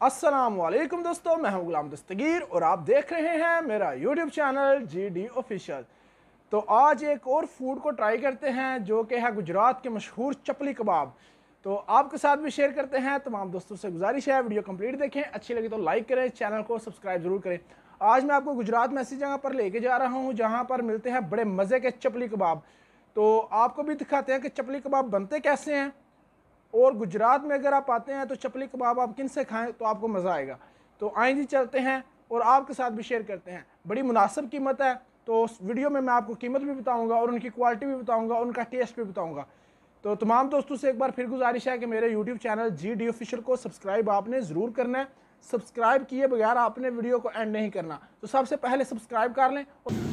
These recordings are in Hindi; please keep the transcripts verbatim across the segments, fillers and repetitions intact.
अस्सलाम वालेकुम दोस्तों, मैं हूं गुलाम दस्तगीर और आप देख रहे हैं मेरा YouTube channel G D official. तो आज एक और फूड को ट्राई करते हैं जो कि है गुजरात के मशहूर चपली कबाब। तो आपके साथ भी शेयर करते हैं। तमाम दोस्तों से गुजारिश है वीडियो कंप्लीट देखें, अच्छी लगी तो लाइक करें, चैनल को सब्सक्राइब जरूर करें। आज मैं आपको गुजरात में ऐसी जगह पर लेके जा रहा हूँ जहाँ पर मिलते हैं बड़े मज़े के चपली कबाब। तो आपको भी दिखाते हैं कि चपली कबाब बनते कैसे हैं, और गुजरात में अगर आप आते हैं तो चपली कबाब आप किन से खाएं तो आपको मज़ा आएगा। तो आइए जी चलते हैं और आपके साथ भी शेयर करते हैं। बड़ी मुनासिब कीमत है, तो उस वीडियो में मैं आपको कीमत भी बताऊंगा और उनकी क्वालिटी भी बताऊंगा और उनका टेस्ट भी बताऊंगा। तो तमाम दोस्तों से एक बार फिर गुजारिश है कि मेरे YouTube channel G D official को सब्सक्राइब आपने ज़रूर करना है। सब्सक्राइब किए बगैर आपने वीडियो को एंड नहीं करना। तो सबसे पहले सब्सक्राइब कर लें।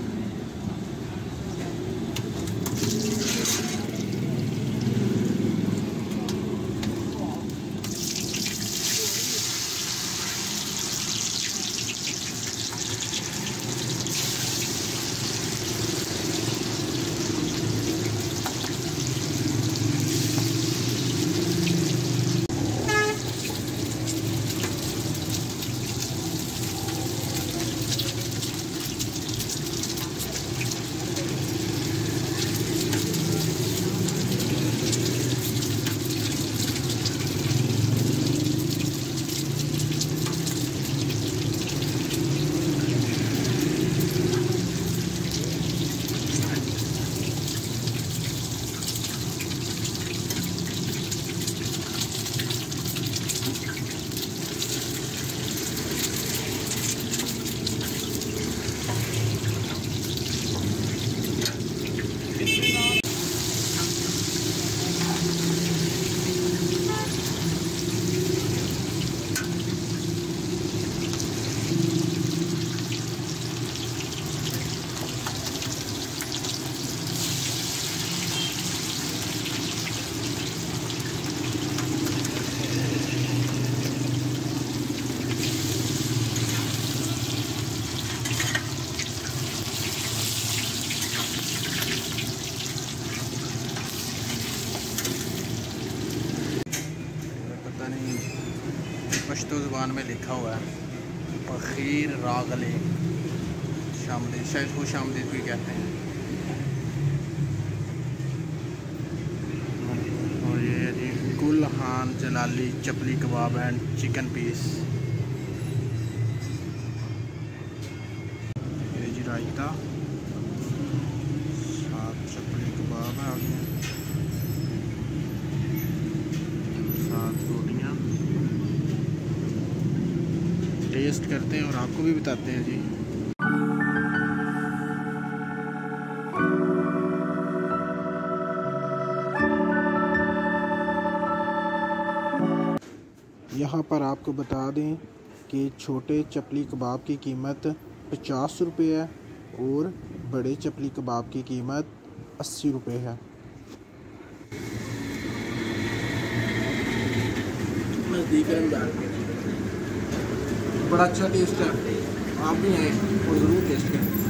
पश्तो ज़ुबान में लिखा हुआ है फ़कीर रागले शामदीद, शायद वो शामदीद भी कहते हैं। और ये जी गुलहान जलाली chapli kebab and chicken piece. ये जी रायता, साथ चपली कबाब है आगे, साथ रोटियाँ। टेस्ट करते हैं और आपको भी बताते हैं जी। यहाँ पर आपको बता दें कि छोटे चपली कबाब की कीमत पचास रुपये है और बड़े चपली कबाब की कीमत अस्सी रुपये है। बड़ा अच्छा टेस्ट है, आप भी आएँ और ज़रूर टेस्ट करें।